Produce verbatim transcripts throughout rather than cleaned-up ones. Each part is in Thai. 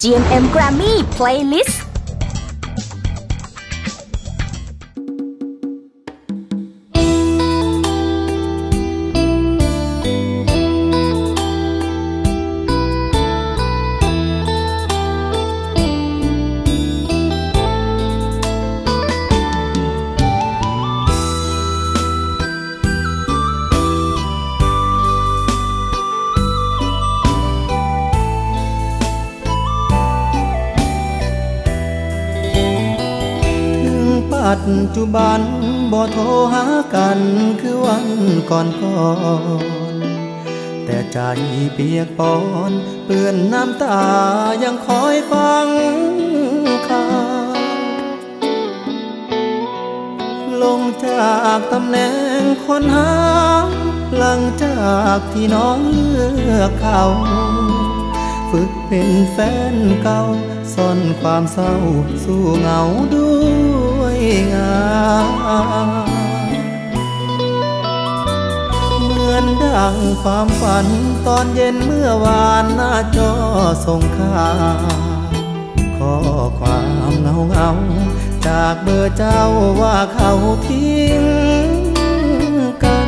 จี เอ็ม เอ็ม Grammy Playlist ปัจจุบันบ่โทรหากันคือวันก่อนก่อนแต่ใจเปียกปอนเปื้อนน้ำตายังคอยฟังข่าวลงจากตำแหน่งคนหาหลังจากที่น้องเลือกเขาฝึกเป็นแฟนเก่าซ่อนความเศร้าสู้เหงาด้วยงานเหมือนดังความฝันตอนเย็นเมื่อวานหน้าจอส่งข่าวข้อความเงาเงาจากเบอร์เจ้าว่าเขาทิ้งกัน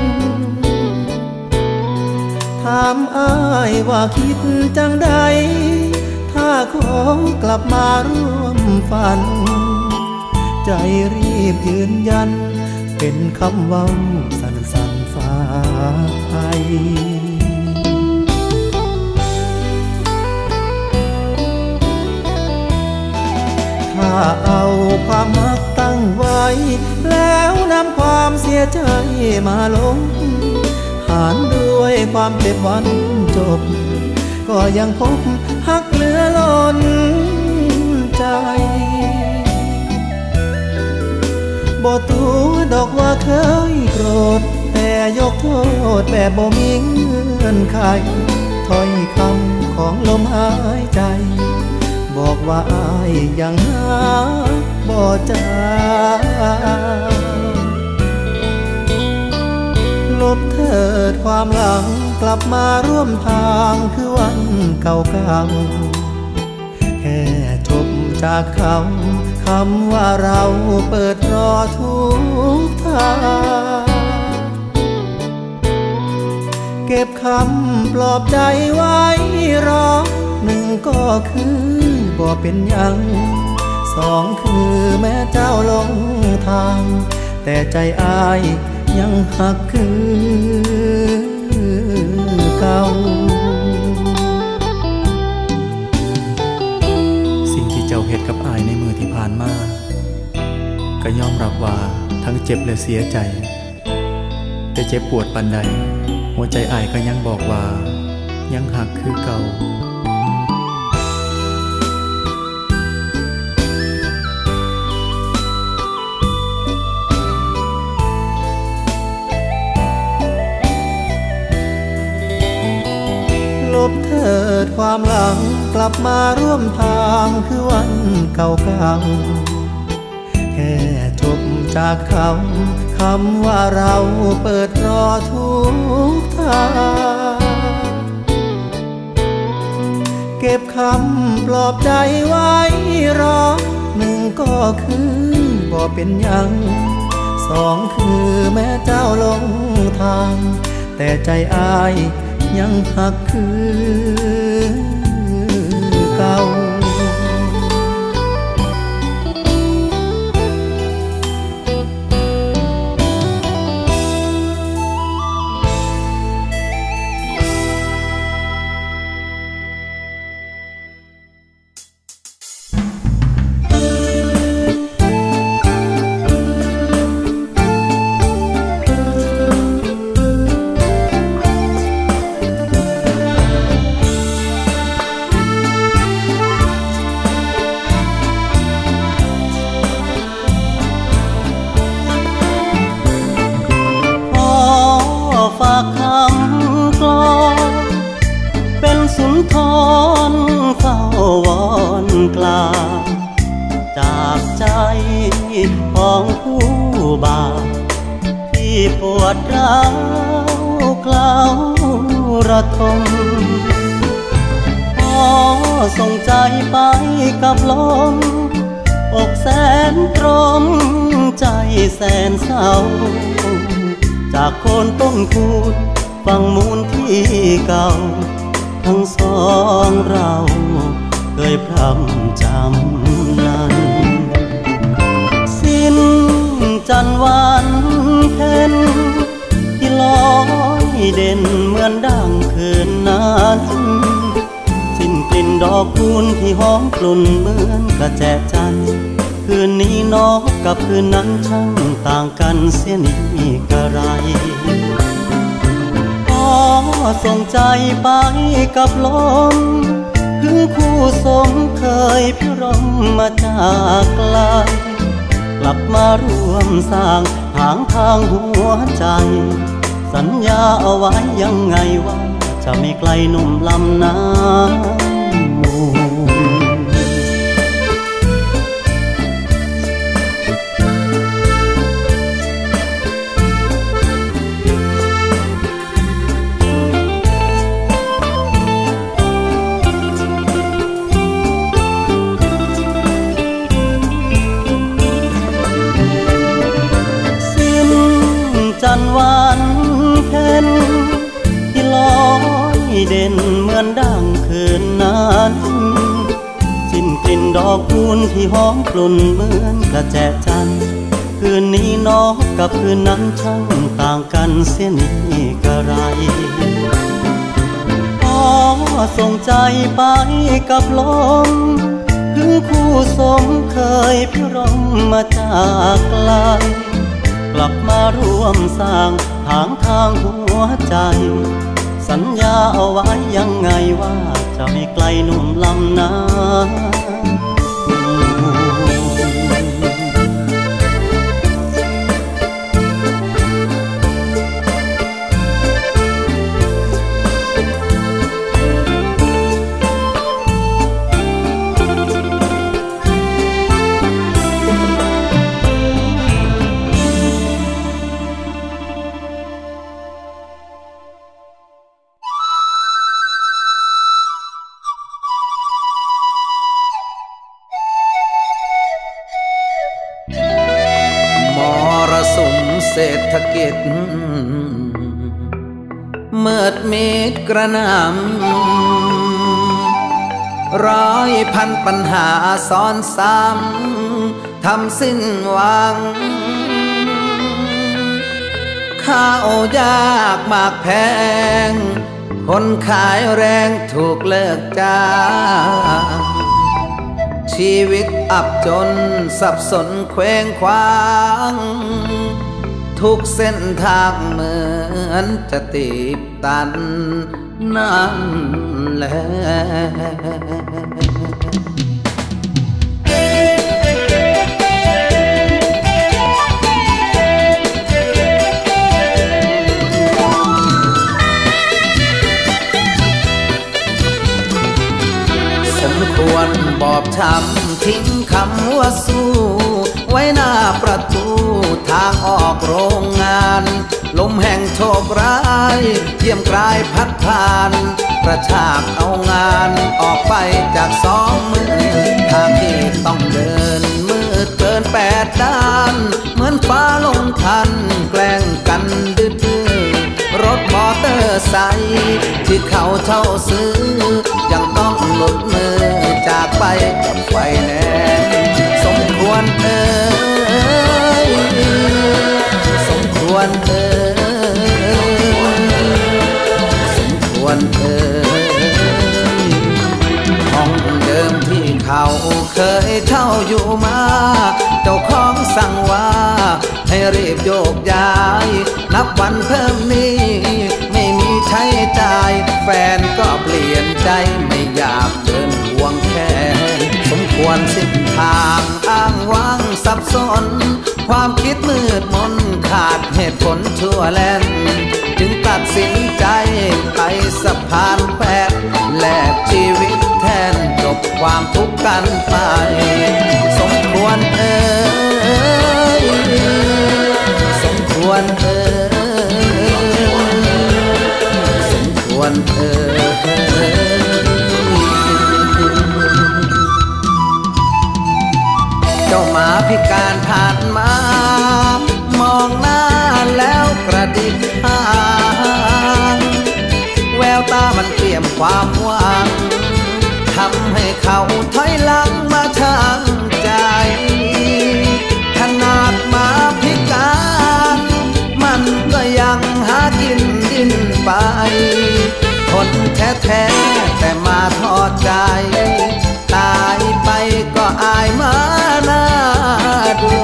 ถามอ้ายว่าคิดจังใดถ้าขอกลับมาร่วมฝันใจรีบยืนยันเป็นคำเว้าสั้นๆฝากไปถ้าเอาความมักตั้งไว้แล้วนำความเสียใจมาลงหารด้วยความเจ็บวันจบก็ยังพบหักเหลือล้นใจบ่ตัวดอกว่าเคยโกรธแต่ยกโทษแบบบ่มีเงื่อนไขถ้อยคำของลมหายใจบอกว่าอ้ายยังหาบ่เจอลบเถิดความหลังกลับมาร่วมทางคือวันเก่าๆแค่จบจากคำคำว่าเราเปิดรอทุกทางเก็บคำปลอบใจไว้รอหนึ่งก็คือบ่เป็นยังสองคือแม้เจ้าลงทางแต่ใจอ้ายยังหักคือเก่าสิ่งที่เจ้าเฮ็ดกับอ้ายในมือที่ผ่านมาก็ยอมรับว่าทั้งเจ็บและเสียใจแต่เจ็บปวดปานใดหัวใจอ้ายก็ยังบอกว่ายังหักคือเก่าลบเถิดความหลังกลับมาร่วมทางคือวันเก่าๆแค่จบจากคำคำว่าเราเปิดรอทุกทางเก็บคำปลอบใจไว้รอหนึ่งก็คือบ่เป็นยังสองคือแม้เจ้าลงทางแต่ใจอ้ายยังหักคือเก่าทอนเฝ้าวอนกลาจากใจของผู้บ่าวที่ปวดร้าวกล้าวระทมขอส่งใจไปกับลมอกแสนตรมใจแสนเศร้าจากโคนต้นคูดฟังมูลที่เก่าทั้งสองเราเคยพร่ำจำนั้นสิ้นจันทร์วันเพ็ญที่ลอยเด่นเหมือนดังคืนนั้นสิ้นกลิ่นดอกคูณที่หอมกลุ่นเหมือนกระแจจันทร์คืนนี้นอกกับคืนนั้นช่างต่างกันเสียนี่กระไรก็ส่งใจไปกับลมถึงคู่สมเคยพิรมมาจากไกลกลับมาร่วมสร้างทางทางหัวใจสัญญาเอาไว้ยังไงว่าจะไม่ไกลหนุ่มลำน้ำมูลจันทร์วันเพ็ญที่ลอยเด่นเหมือนดังคืนนั้นสิ้นกลิ่นดอกคูณที่หอมกลุ่นเหมือนกระแจจันทร์คืนนี้นอกกับคืนนั้นช่างต่างกันเสียนี่กระไรขอส่งใจไปกับลมถึงคู่สมเคยพิรมมาจากไกลกลับมาร่วมสร้างทางทางหัวใจสัญญาเอาไว้ยังไงว่าจะไม่ไกลหนุ่มลำน้เศรษฐกิจเมิดมิดกระหน่ำร้อยพันปัญหาซ้อนซ้ำทำสิ้นหวังข้าวยากมากแพงคนขายแรงถูกเลิกจ้างชีวิตอับจนสับสนเคว้งคว้างทุกเส้นทางเหมือนจะตีบตันนั่นแหละสมควรบอบช้ำทิ้งคำว่าสู้ไว้หน้าประตูทางออกโรงงานลมแห่งโชคร้ายเยี่ยมกลายพัดผ่านกระชากเอางานออกไปจากสองมือทางที่ต้องเดินมืดเกินแปดด้านเหมือนฟ้าลงทันแกล้งกันดื้อรถมอเตอร์ไซค์ที่เขาเช่าซื้อยังต้องหลุดมือจากไปกับไฟแนนซ์สมควรเอ่ยสมควรเอ่ยสมควรเอ่ยห้องเดิมที่เขาเคยเช่าอยู่มาเจ้าของสั่งว่าให้รีบโยกย้ายนับวันเพิ่มหนี้ไม่มีใช้จ่ายแฟนก็เปลี่ยนใจไม่อยากเดินห่วงแค่สมควรสิ้นทางอ้างว้างสับสนความคิดมืดมนขาดเหตุผลชั่วแล่นจึงตัดสินใจไปสะพานแขวนแลกชีวิตแทนจบความทุกข์กันไปสมควรเอ่ยสมควรเอ่ยสมควรเอ่ยจ้าหมาพิการผ่านมามองหน้าแล้วกระดิกหางแววตามันเปี่ยมความหวังทำให้เขาถอยหลังมาทางใจขนาดหมาพิการมันก็ยังหากินดิ้นไปคนแท้ๆแต่มาทอดใจตายไปก็อายมาหน้าดู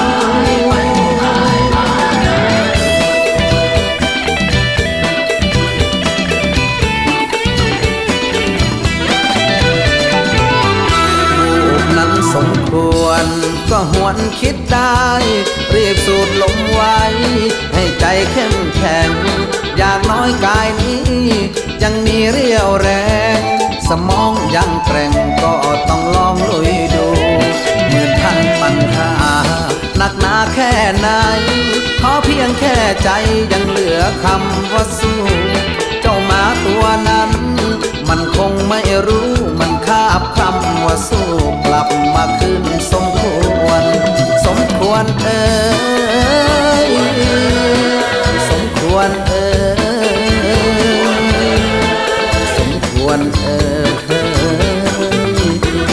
สมควรก็หวนคิดได้รีบสูดลมไว้ให้ใจเข้มแข็งอย่างน้อยกายนี้ยังมีเรี่ยวแรงสมองยังแกร่งก็ต้องลองลุยดูหมื่นพันปัญหาหนักหนาแค่ไหนขอเพียงแค่ใจยังเหลือคำว่าสู้เจ้าหมาตัวนั้นมันคงไม่รู้มันคาบคำว่าสู้กลับมาคืนสมควรสมควรเอ่ยสมควรเอ่ยสมควรเอ่ย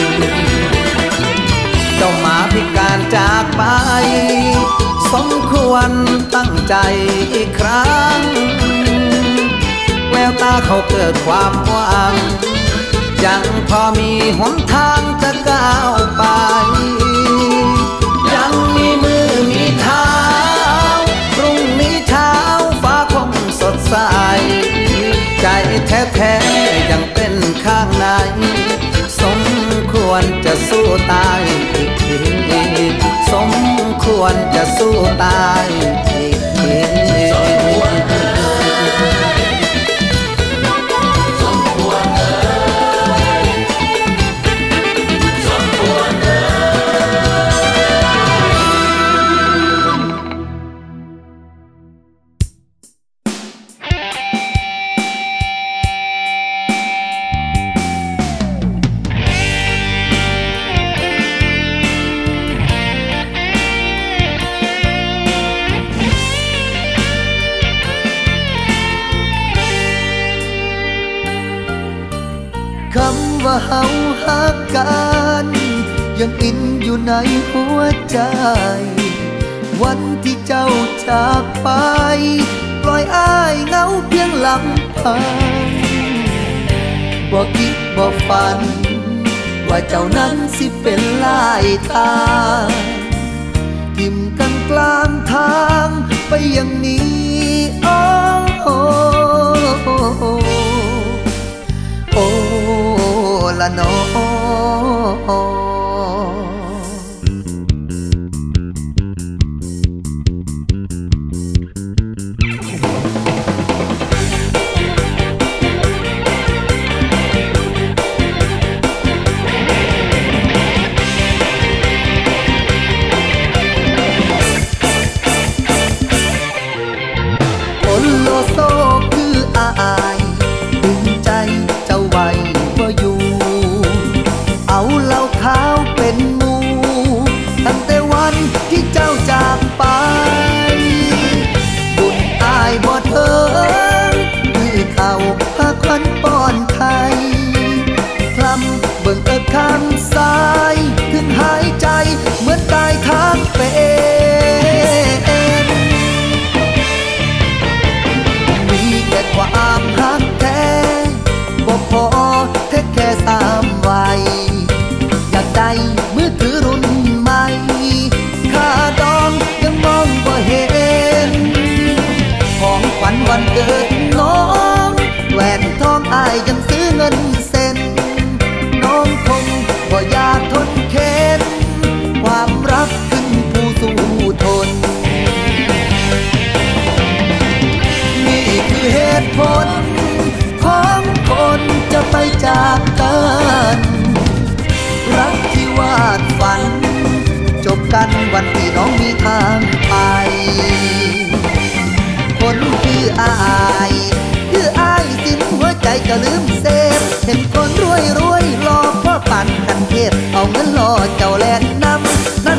เจ้าหมาพิการจากไปสมควรตั้งใจอีกครั้งแววตาเขาเกิดความหวังยังพอมีหนทางจะก้าวไปยังมีมือมีเท้าพรุ่งนี้เช้าฟ้าคงสดใสใจแท้ๆยังเป็นข้างในสมควรจะสู้ตายอีกทีสมควรจะสู้ตายอีกทีคำว่าเฮาฮักกันยังอินอยู่ในหัวใจวันที่เจ้าจากไปปล่อยอ้ายเหงาเพียงลำพังบ่คิดบ่ฝันว่าเจ้านั้นสิเป็นลายตาทิ่มกันกลางทางไปอย่างนี้โอ้โอ้โอ้ละน้อคนโลโซคืออายดึงใจเจ้าไว้บ่อยู่เอาเหล้าขาวเป็นหมู่ตั้งแต่วันที่เจ้าจากไปบุญอายบ่เถิงคือเขาหาควันป้อนไทยคลำเบิ่งเอิกข้างซ้ายขึ้นหายใจเหมือนตายทางเป็นมีแต่ความหักแท้บ่พอแค่แค่สามวัยอยากได้มือถือรุ่นใหม่ค่าดองยังมองบ่เห็นของขวัญวันเกิดน้องแหวนทองอายยังซื้อเงินเซ็นน้องคงบ่อยากทนเข็นความรักขึ้นผู้สู้ทนนี่คือเหตุผลของคนจะไปจากกันรักที่วาดฝันจบกันวันที่น้องมีทางไปคนคืออายคืออายสิ้นหัวใจก็ลืมเสพเห็นคนรวยรวยรอพ่อปั่นกันเทศเอาเงินรอเจ้าแลนนำนั่น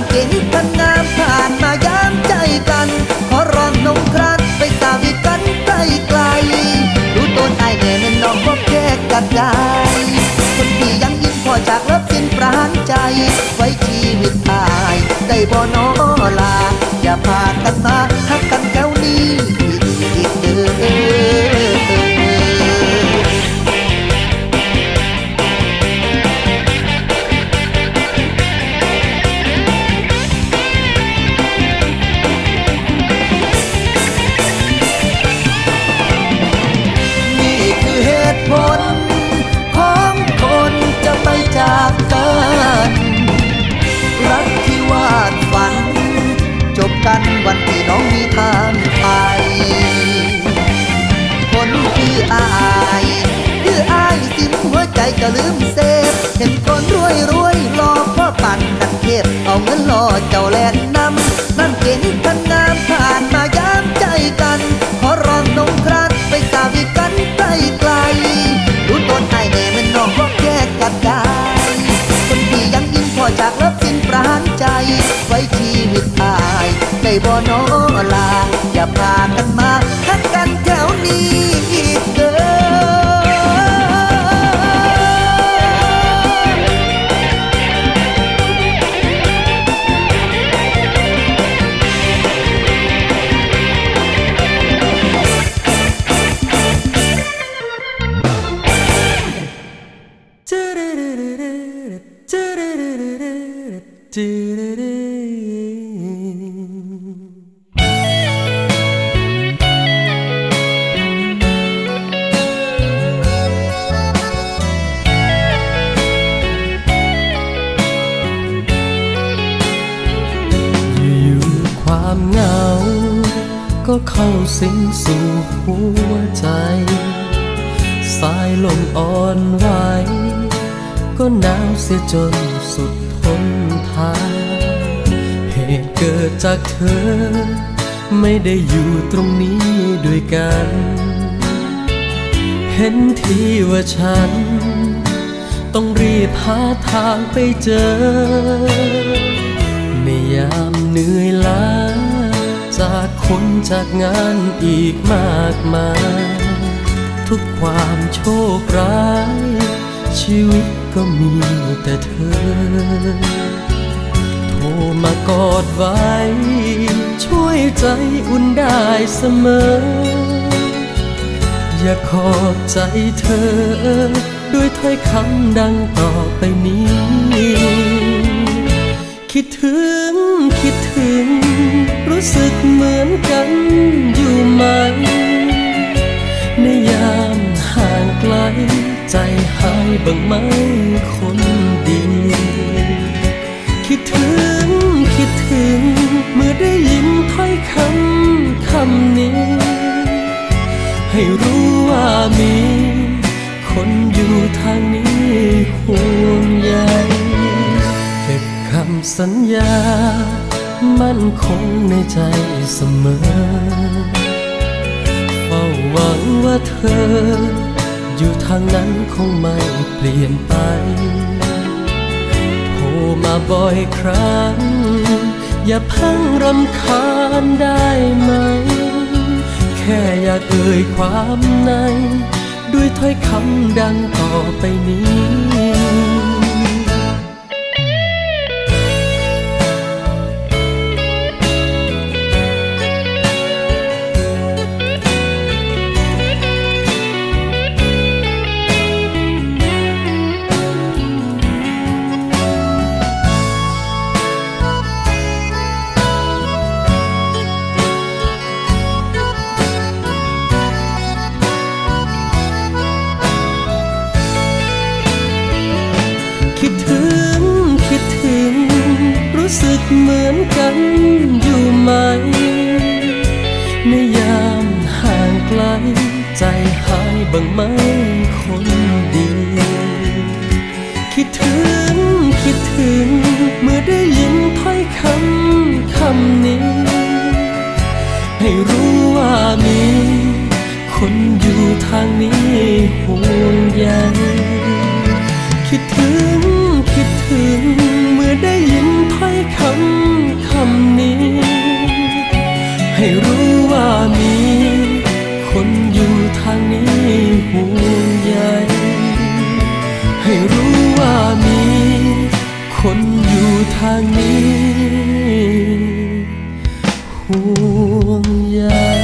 พันงามผ่านมาย้ำใจกันขอร้องนงครานไปสาวิกันไกลไกลดูต้นไอแน่เป็นน้องพบแค่กันได้คนที่ยังยิ้มพอจากเลิฟสิ้นปราณใจไว้ชีวิตอายได้บ่น้อลาอย่าพากันมาหักกันแถวนี้อีกเด้อผลของคนจะไปจากกันรักที่วาดฝันจบกันวันที่น้องมีทางไปคนคืออายคืออายสิ้นหัวใจจะลืมเสพเห็นคนรวยรวยรอพ่อปั่นกันเทพเอาเงินรอเจ้าแลนนำนั่นเก่งพันงามผ่านมาย้ำใจกันขอร้องนงครานไปสาวิกันไกลไกลรู้ต้นไอแน่มันน้องบอกแยกกันได้คนที่ยังยิ้มพอจากเลิฟสิ้นปราณใจไว้ชีวิตอายได้บ่น้อลาอย่าพากันมาหักกันแถวนี้อีกเด้อความเหงาก็เข้าสิงสู่หัวใจสายลมอ่อนไหวก็หนาวเสียจนสุดทนทานเหตุเกิดจากเธอไม่ได้อยู่ตรงนี้ด้วยกันเห็นทีว่าฉันต้องรีบหาทางไปเจอในยามเหนื่อยล้าจากคนจากงานอีกมากมายทุกความโชคร้ายชีวิตก็มีแต่เธอโทรมากอดไว้ช่วยใจอุ่นได้เสมออยากขอบใจเธอด้วยถ้อยคำดังต่อไปนี้คิดถึงคิดถึงรู้สึกเหมือนกันอยู่ไหมในยามห่างไกลใจหายบ้างไหมคนดีคิดถึงคิดถึงเมื่อได้ยินถ้อยคำคำนี้ให้รู้ว่ามีคนอยู่ทางนี้ห่วงใยเก็บคำสัญญามั่นคงในใจเสมอเฝ้าหวังว่าเธออยู่ทางนั้นคงไม่เปลี่ยนไปโทรมาบ่อยครั้งอย่าเพิ่งรำคาญได้ไหมแค่อยากเอ่ยความในด้วยถ้อยคำดังต่อไปนี้ รู้สึกเหมือนกันอยู่ไหมในยามห่างไกลใจหายบ้างไหมคนดีคิดถึงคิดถึงเมื่อได้ยินถ้อยคำคำนี้ให้รู้ว่ามีคนอยู่ทางนี้ห่วงใยคิดถึงคิดถึงเมื่อได้ยินถ้อยคำคอย่างนี้ห่วงใย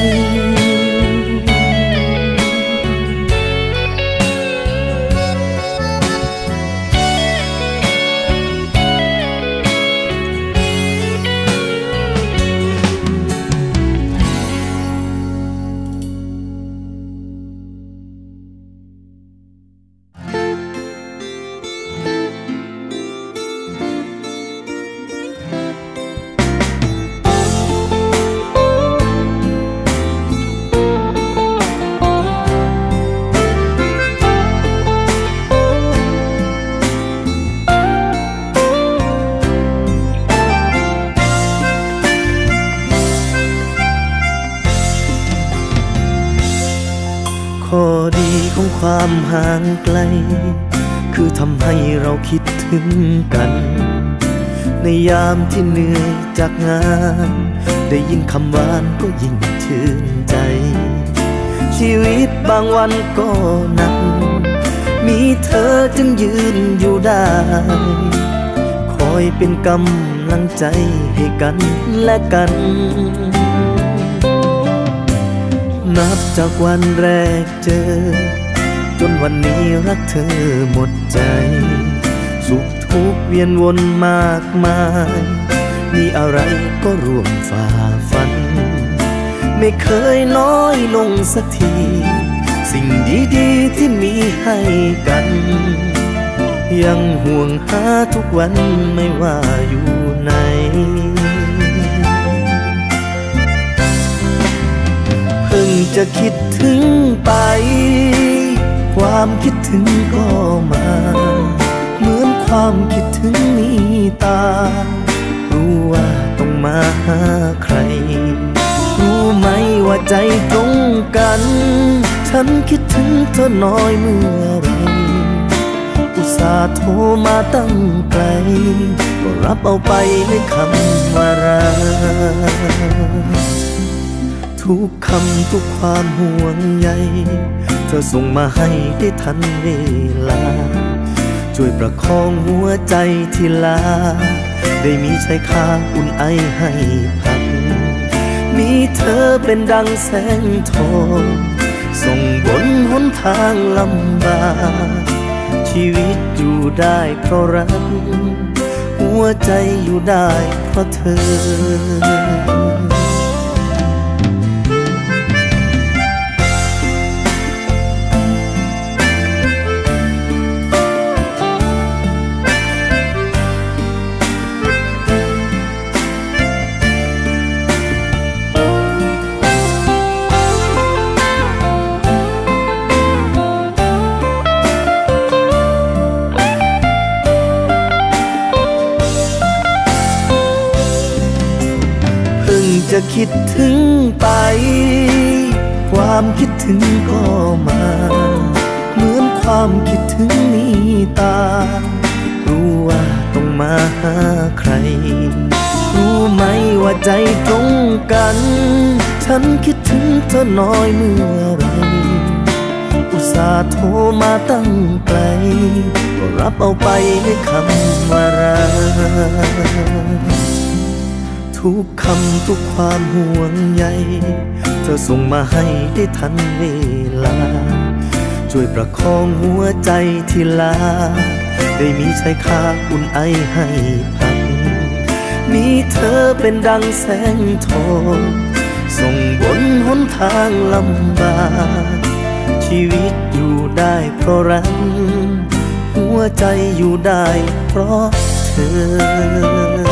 ข้อดีของความห่างไกลคือทำให้เราคิดถึงกันในยามที่เหนื่อยจากงานได้ยินคำหวานก็ยิ่งชื่นใจชีวิตบางวันก็หนักมีเธอจึงยืนอยู่ได้คอยเป็นกำลังใจให้กันและกันนับจากวันแรกเจอจนวันนี้รักเธอหมดใจสุขทุกข์เวียนวนมากมายมีอะไรก็ร่วมฝ่าฟันไม่เคยน้อยลงสักทีสิ่งดีๆที่มีให้กันยังห่วงหาทุกวันไม่ว่าอยู่ไหนเพิ่งจะคิดถึงไปความคิดถึงก็มาเหมือนความคิดถึงมีตารู้ว่าต้องมาหาใครรู้ไหมว่าใจตรงกันฉันคิดถึงเธอน้อยเมื่อไรอุตส่าห์โทรมาตั้งไกลก็รับเอาไปในคำว่ารักทุกคำทุกความห่วงใยเธอส่งมาให้ได้ทันเวลาช่วยประคองหัวใจที่ลาได้มีชายคาอุ่นไอให้พักมีเธอเป็นดังแสงทองส่งบนหนทางลำบากชีวิตอยู่ได้เพราะรักหัวใจอยู่ได้เพราะเธอจะคิดถึงไปความคิดถึงก็มาเหมือนความคิดถึงมีตารู้ว่าต้องมาหาใครรู้ไหมว่าใจตรงกันฉันคิดถึงเธอน้อยเมื่อไรอุตส่าห์โทรมาตั้งไกลก็รับเอาไปในคำว่ารักทุกคำทุกความห่วงใยเธอส่งมาให้ได้ทันเวลาช่วยประคองหัวใจที่ลาได้มีชายคาอุ่นไอให้พักมีเธอเป็นดังแสงทองส่งบนหนทางลำบากชีวิตอยู่ได้เพราะรักหัวใจอยู่ได้เพราะเธอ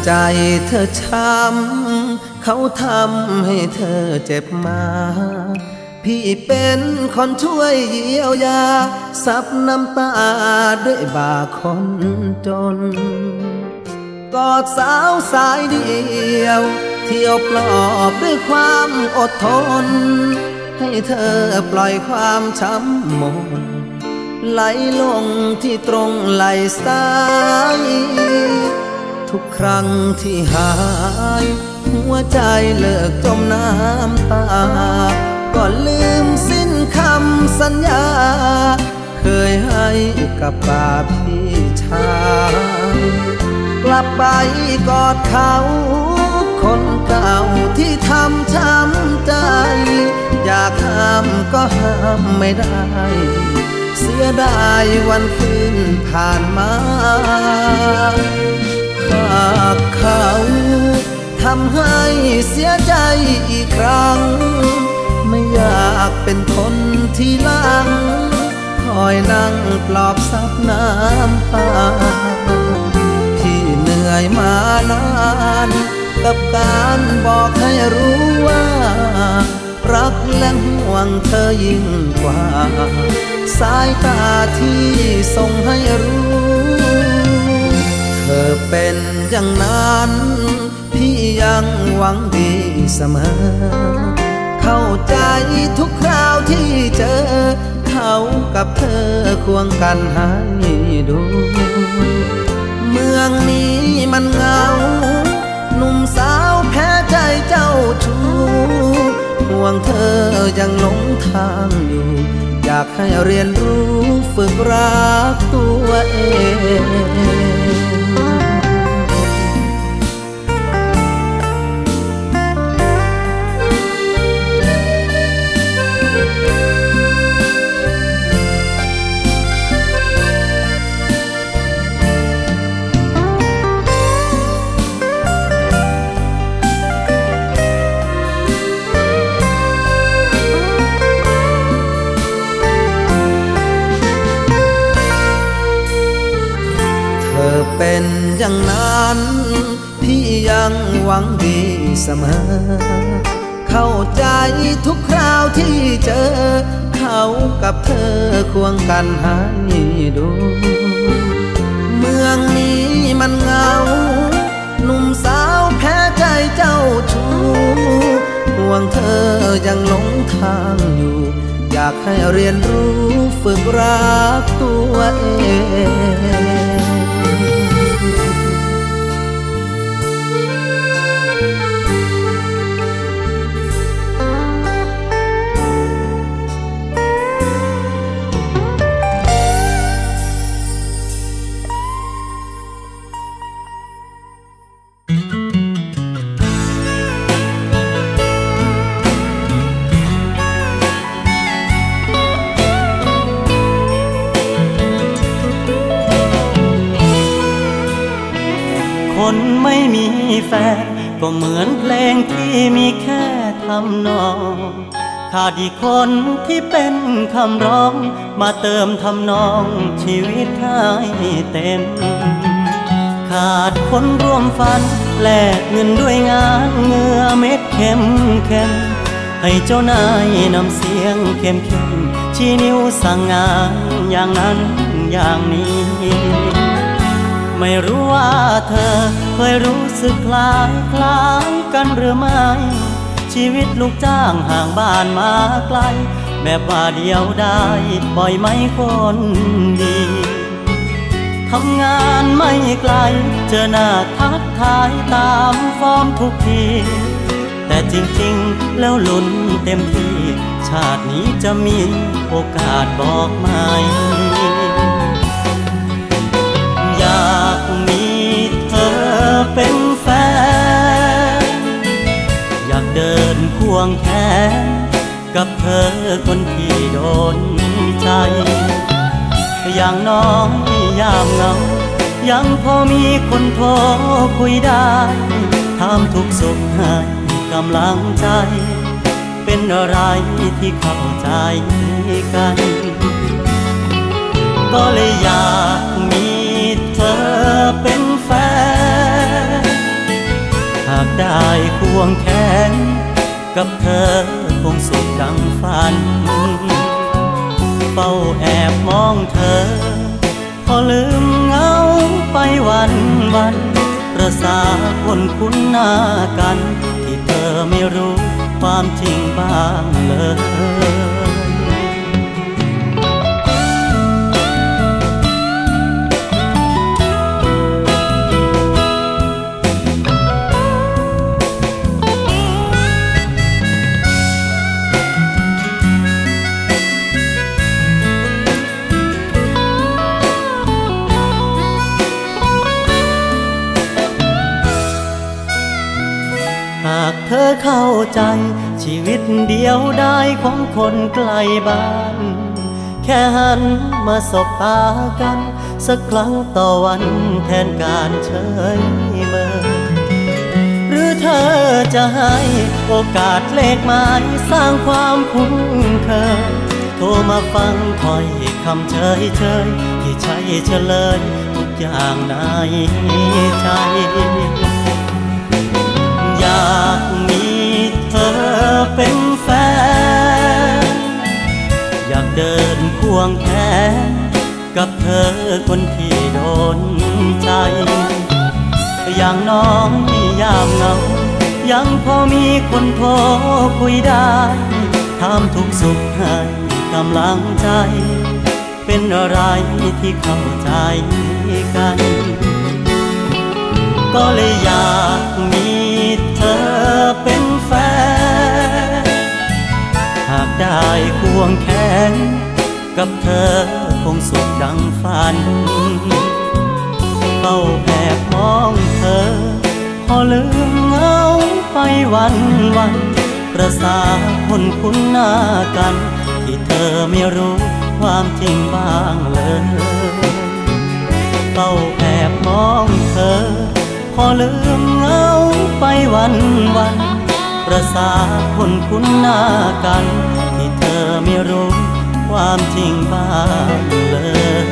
ใจเธอช้ำเขาทำให้เธอเจ็บมาพี่เป็นคนช่วยเยียวยาซับน้ำตาด้วยบาคนจนกอดสาวสายเดียวเที่ยวปลอบด้วยความอดทนให้เธอปล่อยความช้ำหมดไหลลงที่ตรงไหลซ้ายทุกครั้งที่หายหัวใจเลิกจมน้ำตาก็ลืมสิ้นคำสัญญาเคยให้กับป่าพี่ชายกลับไปกอดเขาคนเก่าที่ทำช้ำใจอยากห้ามก็ห้ามไม่ได้เสียดายวันคืนผ่านมาหากเขาทำให้เสียใจอีกครั้งไม่อยากเป็นคนที่หลังคอยนั่งปลอบซับน้ำตาที่เหนื่อยมานานกับการบอกให้รู้ว่ารักและห่วงเธอยิ่งกว่าสายตาที่ส่งให้รู้เธอเป็นอย่างนั้นพี่ยังหวังดีเสมอเข้าใจทุกคราวที่เจอเขากับเธอควงกันให้ดูเมืองนี้มันเหงาหนุ่มสาวแพ้ใจเจ้าชู้ห่วงเธอยังหลงทางอยู่อยากให้เรียนรู้ฝึกรักตัวเองเป็นอย่างนั้นพี่ยังหวังดีเสมอเข้าใจทุกคราวที่เจอเขากับเธอควงกันให้ดูเมืองนี้มันเหงาหนุ่มสาวแพ้ใจเจ้าชู้ห่วงเธอยังหลงทางอยู่อยากให้เรียนรู้ฝึกรักตัวเองคนไม่มีแฟนก็เหมือนเพลงที่มีแค่ทำนองขาดอีกคนที่เป็นคำร้องมาเติมทำนองชีวิตให้เต็มขาดคนร่วมฝันแลกเงินด้วยงานเหงื่อเม็ดเข็มเข็มให้เจ้านายนำเสียงเข้มเข้มชี้นิ้วสั่งงานอย่างนั้นอย่างนี้ไม่รู้ว่าเธอเคยรู้สึกคล้ายคล้ายกันหรือไม่ชีวิตลูกจ้างห่างบ้านมาไกลแบบว่าเดียวได้บ่อยไหมคนดีทำงานไม่ไกลเจอหน้าทักทายตามฟอร์มทุกทีแต่จริงๆแล้วลุ้นเต็มที่ชาตินี้จะมีโอกาสบอกไหมอยากมีเธอเป็นแฟนอยากเดินควงแขนกับเธอคนที่โดนใจอย่างน้อยยามเหงายังพอมีคนโทรคุยได้ถามทุกสุขให้กำลังใจเป็นอะไรที่เข้าใจกันก็เลยอยากมีเธอเป็นแฟนากได้ควงแขนกับเธอคงสุขดังฝันเฝ้าแอบมองเธอพอลืมเงาไปวันวันประสาคนคุ้นหน้ากันที่เธอไม่รู้ความจริงบ้างเลยหากเธอเข้าใจชีวิตเดียวได้ของคนไกลบ้านแค่หันมาสบตากันสักครั้งต่อวันแทนการเฉยเมินหรือเธอจะให้โอกาสเลขหมายสร้างความคุ้นเคยโทรมาฟังถ้อยคำเฉยเฉยที่ใช่เฉลยทุกอย่างในใจอยากมีเธอเป็นแฟนอยากเดินควงแขนกับเธอคนที่โดนใจอย่างน้อยยามเหงายังพอมีคนโทรคุยได้ถามทุกสุขให้กำลังใจเป็นอะไรที่เข้าใจกันก็เลยอยากมีเธอเป็นแฟนหากได้ควงแขนกับเธอคงสุขดังฝันเฝ้าแอบมองเธอพอลืมเงาไปวันวันประสาคนคุ้นหน้ากันที่เธอไม่รู้ความจริงบ้างเลยเฝ้าแอบมองเธอพอลืมเงาไปวันวันประสาคนคุ้นหน้ากันที่เธอไม่รู้ความจริงบ้างเลย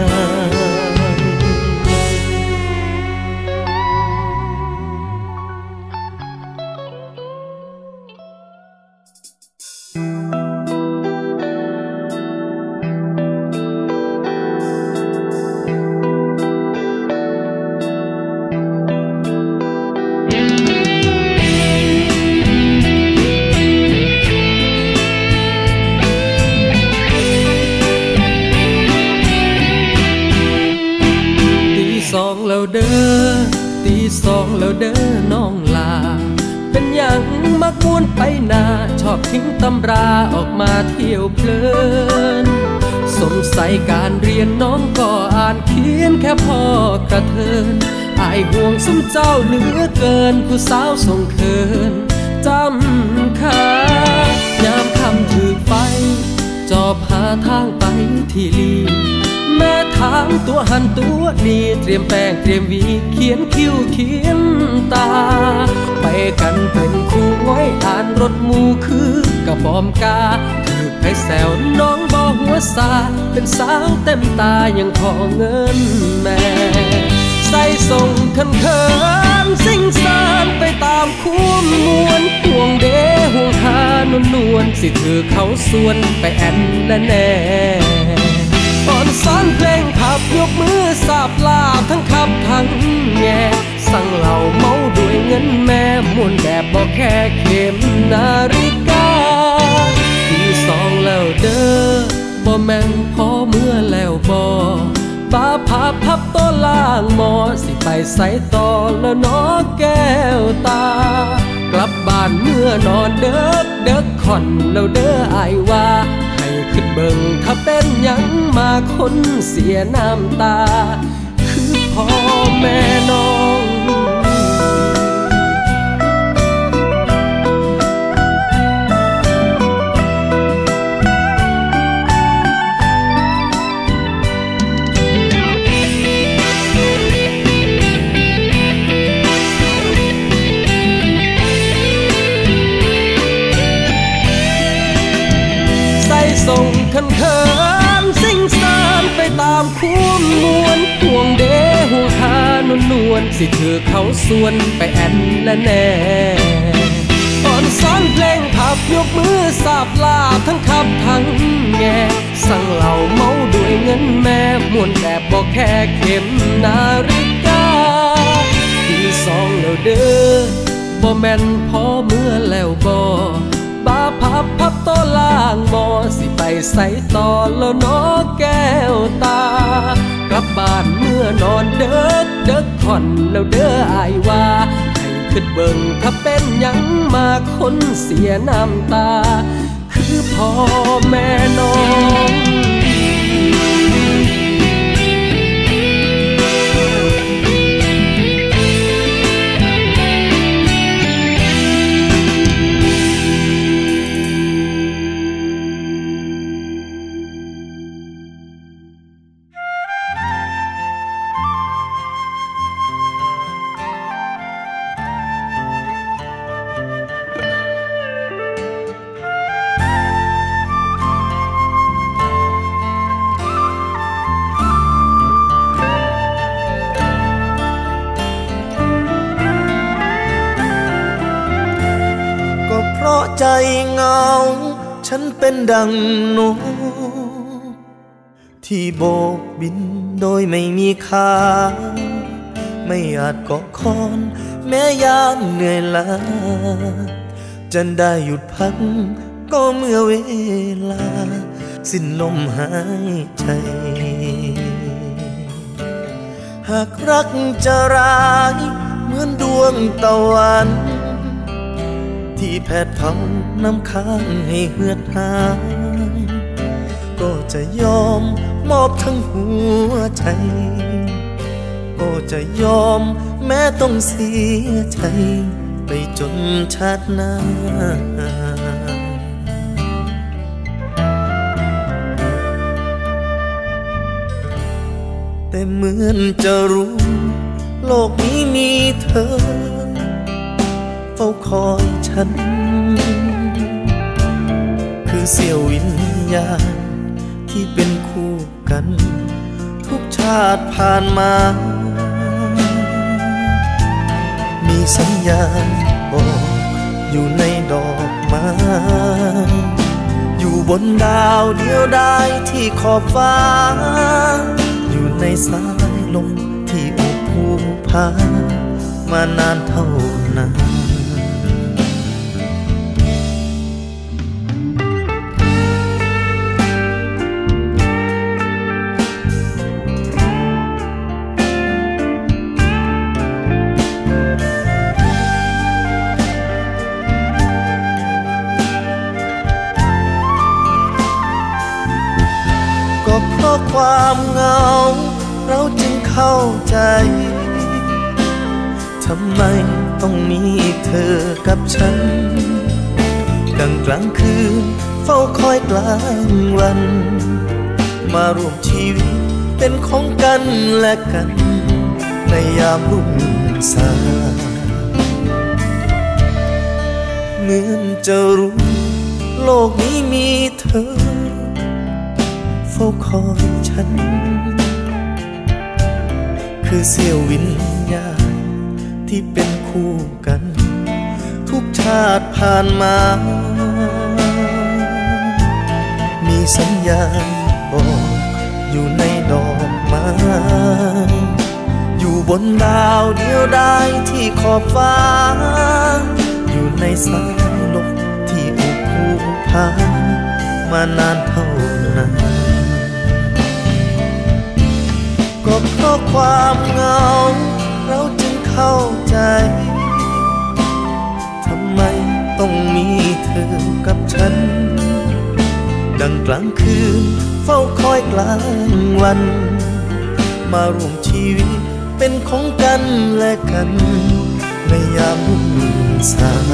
แล้วเด้อตีสองแล้วเด้อน้องลาเป็นอย่างมักม่วนไปนาชอบทิ้งตำราออกมาเที่ยวเพลินสงสัยการเรียนน้องก็อ่านเขียนแค่พอกระเทินอายห่วงซุ้มเจ้าเหลือเกินผู้สาวส่งเคินจำขายามคำถือไฟจอบหาทางไปที่ลีแม่ถามตัวหันตัวดีเตรียมแป้งเตรียมวีเขียนคิ้วเขียนตาไปกันเป็นคู่ง้อยอ่านรถมูคือกระปอมกาถือให้แซวน้องบ่หัวซาเป็นสาวเต็มตายังขอเงินแม่ใส่ส่งคันเขินสิ่งสารไปตามคุ้มมวนห่วงเดห่วงหานวลนวลสิถือเขาส่วนไปแอนและแน่อ่อนซ้อนเพลงขับยกมือสาบลาทั้งขับทั้งแง่สั่งเหล่าเมาด้วยเงินแม่มวนแบบบอกแค่เข็มนาฬิกาที่สองแล้วเด้อบ่แม่นพอเมื่อแล้วบ่ป้าพาพับต้นล่างหมอสิไปใส่ต่อแล้วน้อแก้วตากลับบ้านเมื่อนอนเด็กเด็กค่อนแล้วเด้ออายว่าให้ขึ้นเบิ่งถ้าเป็นยังมาคนเสียน้ำตาคือพ่อแม่น้องส่งคันเขินสิ่งสารไปตามคุ้มมวนห่วงเดห่วงหานวลนวลวนสิถือเขาส่วนไปแอนและแน่อ่อนซ้อนเพลงผับยกมือสาบลาทั้งขับทั้งแง่สั่งเหล่าเมาด้วยเงินแม่มวนแบบบอกแค่เข็มนาฬิกาตีสองแล้วเด้อบ่แม่นพอเมื่อแล้วบ่บาพับพับโตล่างหมอสิไปใส่ต่อแล้วน้อแก้วตากลับบ้านเมื่อนอนเด็กเด็กค่อนแล้วเด้ออายว่าให้ขึ้นเบิ่งถ้าเป็นยังมาคนเสียน้ำตาคือพ่อแม่น้องใจเงาฉันเป็นดังนกที่โบกบินโดยไม่มีขาไม่อาจเกาะคอนแม้ยามเหนื่อยล้าจะได้หยุดพักก็เมื่อเวลาสิ้นลมหายใจหากรักจะร้ายเหมือนดวงตะวันที่แผดเผาน้ำค้างให้เหือดหายก็จะยอมมอบทั้งหัวใจก็จะยอมแม้ต้องเสียใจไปจนชาติหน้าแต่เหมือนจะรู้โลกนี้มีเธอเฝ้าคอยฉันคือเสี้ยววิญญาณที่เป็นคู่กันทุกชาติผ่านมามีสัญญาณบอกอยู่ในดอกไม้อยู่บนดาวเดียวดายที่ขอบฟ้าอยู่ในสายลมที่อบภูผามานานเท่านานเพราะความเหงาเราจึงเข้าใจทำไมต้องมีเธอกับฉันกลางกลางคืนเฝ้าคอยกลางวันมาร่วมชีวิตเป็นของกันและกันในยามรุ่งสางเหมือนจะรู้โลกนี้มีเธอเฝ้าคอยฉันคือเสี้ยววิญญาณที่เป็นคู่กันทุกชาติผ่านมามีสัญญาณบอกอยู่ในดอกไม้อยู่บนดาวเดียวดายที่ขอบฟ้าอยู่ในสายลมที่อบภูผามานานเท่านานก็เพราะความเหงาเราจึงเข้าใจทำไมต้องมีเธอกับฉันดังกลางคืนเฝ้าคอยกลางวันมาร่วมชีวิตเป็นของกันและกันในยามรุ่งสาง